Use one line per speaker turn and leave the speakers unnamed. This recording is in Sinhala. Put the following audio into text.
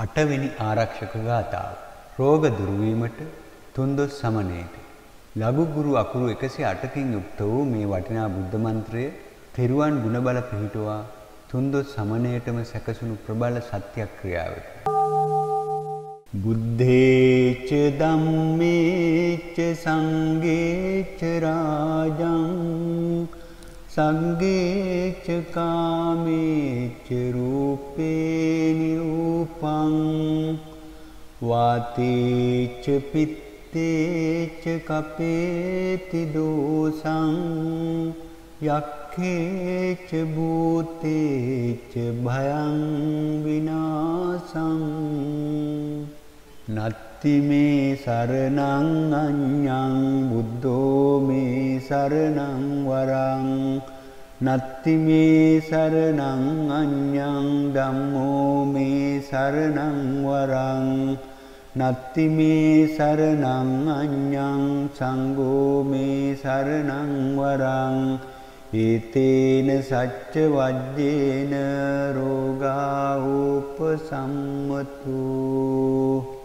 අටවෙනි ආරක්ෂක ගාථාව. රෝග දුරු වීමට තුන්දොස් සමනයට. ලඝු ගුරු අකුරු 108කින් යුක්ත වූ මේ වටිනා බුද්ධ මන්ත්‍රය තෙරුවන් ගුණ බල පිහිටුවා තුන්දොස් සමනයටම සැකසුණු ප්‍රබල සත්‍යක්‍රියාවකි. බුද්ධේච ධම්මේච සංඝේච රාජං සංඝේච කාමේච රූපේ නිරූපං වාතේච පිත්තේච කපේති දෝසං යක්ඛේච භූතේච භයං විනාසං නත්ති මේ සරණං අඤ්ඤං බුද්ධෝ මේ සරණං වරං නත්ති මේ සරණං අඤ්ඤං ධම්මෝ මේ සරණං වරං නත්ති මේ සරණං අඤ්ඤං සංඝෝ මේ සරණං වරං ඒතේන සච්ච වජ්ජේන රෝගා උපසම්මතු